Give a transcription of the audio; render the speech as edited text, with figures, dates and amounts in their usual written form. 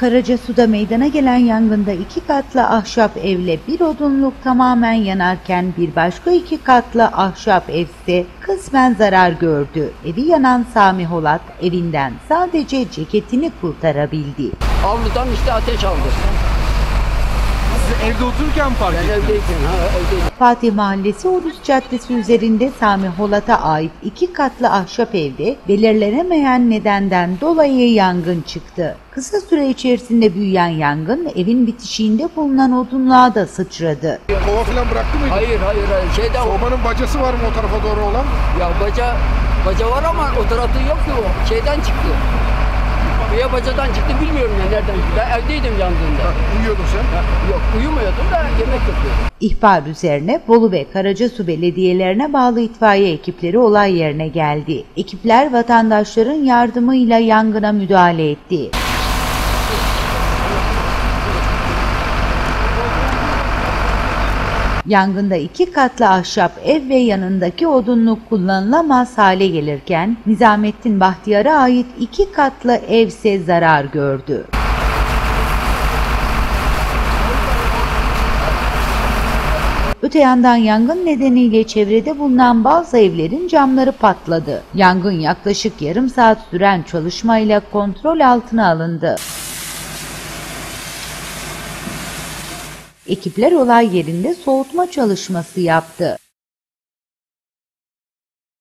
Karacasu'da meydana gelen yangında 2 katlı ahşap evle bir odunluk tamamen yanarken bir başka 2 katlı ahşap evse kısmen zarar gördü. Evi yanan Sami Holat evinden sadece ceketini kurtarabildi. Avludan işte ateş aldı. Siz evde otururken mi fark ettiniz? Ben evdeyken, evdeydim. Fatih Mahallesi Ulus Caddesi üzerinde Sami Holat'a ait 2 katlı ahşap evde belirlenemeyen nedenden dolayı yangın çıktı. Kısa süre içerisinde büyüyen yangın evin bitişiğinde bulunan odunluğa da sıçradı. Kova falan bıraktı mıydı? Hayır. Sobanın bacası var mı o tarafa doğru olan? Ya baca var ama o tarafta yok ki o. Şeyden çıktı. Ya bacadan çıktı bilmiyorum ya nereden çıktı. Ben evdeydim yandığında. Uyuyordun sen. Yok uyumuyordum da yemek yapıyordum. İhbar üzerine Bolu ve Karacasu belediyelerine bağlı itfaiye ekipleri olay yerine geldi. Ekipler vatandaşların yardımıyla yangına müdahale etti. Yangında 2 katlı ahşap ev ve yanındaki odunluk kullanılamaz hale gelirken Nizamettin Bahtiyar'a ait 2 katlı evse zarar gördü. Öte yandan yangın nedeniyle çevrede bulunan bazı evlerin camları patladı. Yangın yaklaşık yarım saat süren çalışmayla kontrol altına alındı. Ekipler olay yerinde soğutma çalışması yaptı.